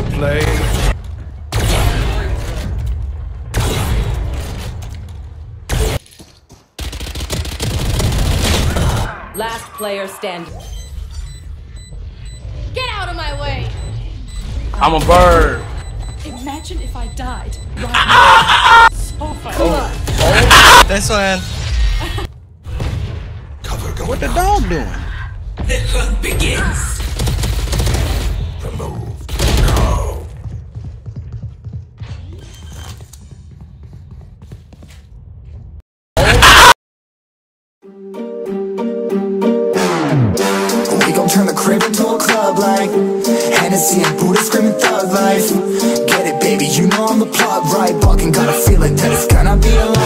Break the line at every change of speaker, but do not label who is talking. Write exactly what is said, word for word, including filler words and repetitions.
to play.
Last player standing. Get out of my way!
I'm a bird.
Imagine if I died right now. So funny.
Oh. Oh. This one.
Cover going
What the
out.
dog doing?
The hunt begins. Remove. Go.
We gon' turn the crib into a club like Hennessy and Buddha screaming thug life. Get it, baby, you know I'm the plug, right? Fucking got a feeling that it's gonna be a